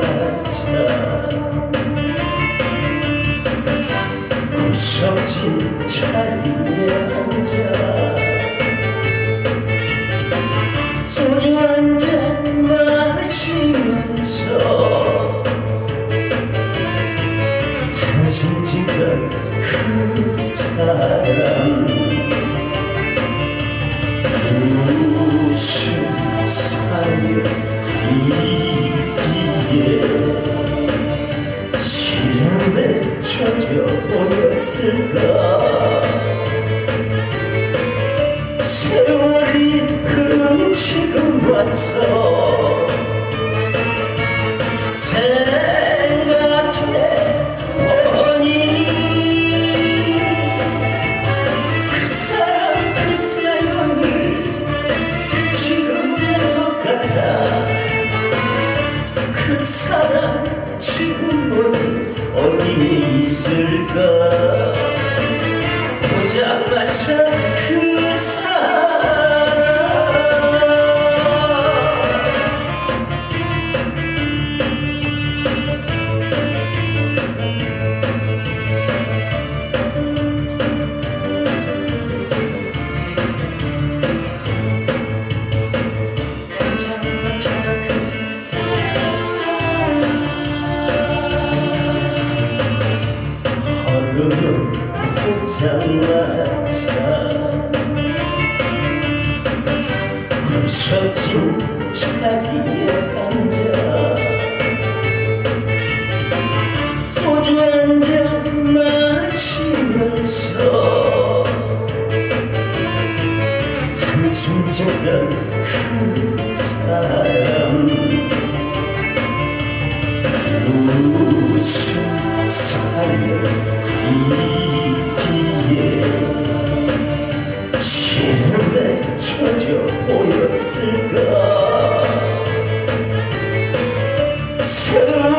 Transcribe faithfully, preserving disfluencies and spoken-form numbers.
구석진 자리에 앉아 소주 한 잔 마시면서 한숨 짓던 그 사람 무슨 사이에 시름에 젖어 보였을까. 세월이 흐른 지금 와서 생각해보니 그 사람 그 사연을 지금 본 것 같아. 그 사람 지금은 어디에 있을까. 보자마자 그 흐르는 포장마차 구석진 자리에 앉아 소주 한 잔 마시면서 한숨 짓던 그 사람 무슨 사연 이기에 시름에 젖어 보였을까.